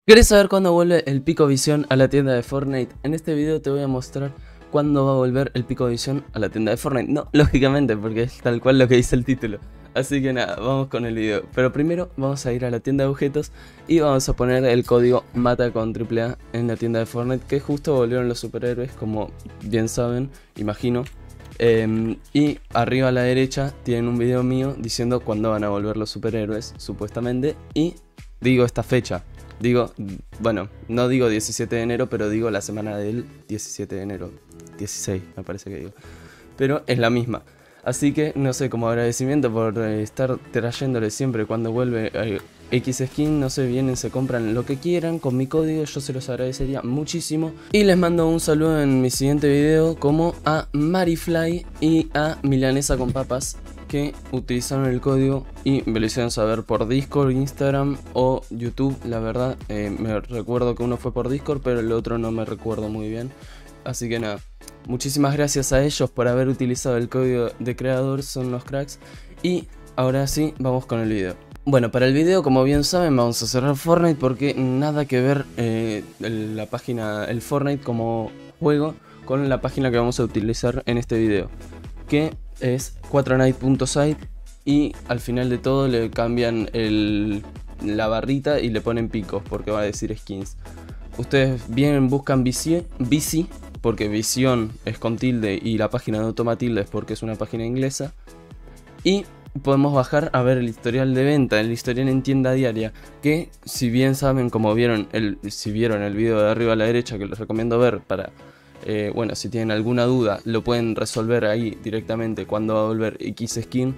¿Querés saber cuándo vuelve el Pico Visión a la tienda de Fortnite? En este video te voy a mostrar cuándo va a volver el Pico Visión a la tienda de Fortnite. No, lógicamente, porque es tal cual lo que dice el título. Así que nada, vamos con el video. Pero primero vamos a ir a la tienda de objetos y vamos a poner el código MATA con AAA en la tienda de Fortnite, que justo volvieron los superhéroes, como bien saben, imagino. Y arriba a la derecha tienen un video mío diciendo cuándo van a volver los superhéroes, supuestamente. Y digo esta fecha. Digo, bueno, no digo 17 de enero, pero digo la semana del 17 de enero. 16, me parece que digo. Pero es la misma. Así que, no sé, como agradecimiento por estar trayéndole siempre cuando vuelve X Skin, no sé, vienen, se compran lo que quieran con mi código, yo se los agradecería muchísimo. Y les mando un saludo en mi siguiente video, como a Marifly y a Milanesa con Papas, que utilizaron el código y me lo hicieron saber por Discord, Instagram o YouTube. La verdad, me recuerdo que uno fue por Discord, pero el otro no me recuerdo muy bien. Así que nada, muchísimas gracias a ellos por haber utilizado el código de creador, son los cracks. Y ahora sí, vamos con el video. Bueno, para el video, como bien saben, vamos a cerrar Fortnite porque nada que ver la página, el Fortnite como juego con la página que vamos a utilizar en este video, que es 4night.site, y al final de todo le cambian la barrita y le ponen picos porque va a decir skins. Ustedes bien buscan VC, porque visión es con tilde y la página de Automatilde es porque es una página inglesa. Y podemos bajar a ver el historial de venta, el historial en tienda diaria, que si bien saben, como vieron si vieron el video de arriba a la derecha, que les recomiendo ver para... bueno, si tienen alguna duda lo pueden resolver ahí directamente cuando va a volver X Skin,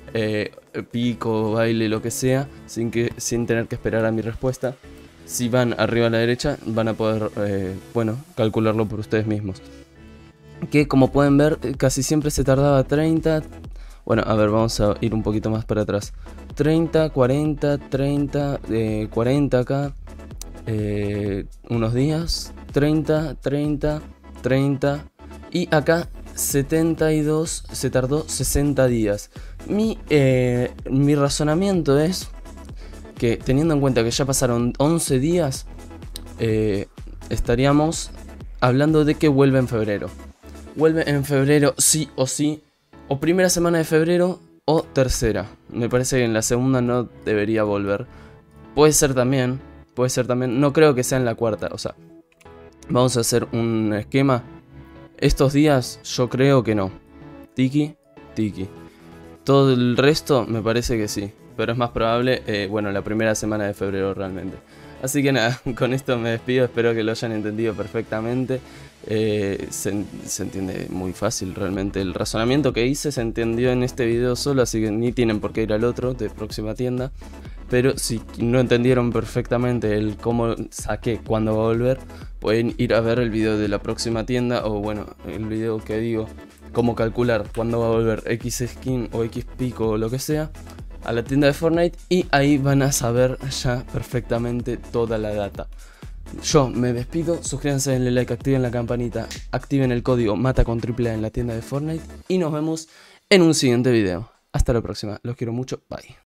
pico, baile, lo que sea, sin tener que esperar a mi respuesta. Si van arriba a la derecha van a poder, bueno, calcularlo por ustedes mismos. Que como pueden ver casi siempre se tardaba 30... Bueno, a ver, vamos a ir un poquito más para atrás. 30, 40, 30, 40 acá. Unos días. 30, 30... 30 y acá 72, se tardó 60 días. Mi razonamiento es que, teniendo en cuenta que ya pasaron 11 días, estaríamos hablando de que vuelve en febrero. Vuelve en febrero sí o sí, o primera semana de febrero o tercera. Me parece que en la segunda no debería volver. Puede ser también, no creo que sea en la cuarta, o sea, vamos a hacer un esquema. Estos días yo creo que no. Tiki, tiki. Todo el resto me parece que sí. Pero es más probable, bueno, la primera semana de febrero realmente. Así que nada, con esto me despido. Espero que lo hayan entendido perfectamente. Se entiende muy fácil realmente. El razonamiento que hice se entendió en este video solo. Así que ni tienen por qué ir al otro de próxima tienda. Pero si no entendieron perfectamente el cómo saqué cuándo va a volver, pueden ir a ver el video de la próxima tienda, o bueno, el video que digo cómo calcular cuándo va a volver X Skin o X Pico o lo que sea a la tienda de Fortnite, y ahí van a saber ya perfectamente toda la data. Yo me despido, suscríbanse, denle like, activen la campanita, activen el código MATA con AAA en la tienda de Fortnite y nos vemos en un siguiente video. Hasta la próxima, los quiero mucho, bye.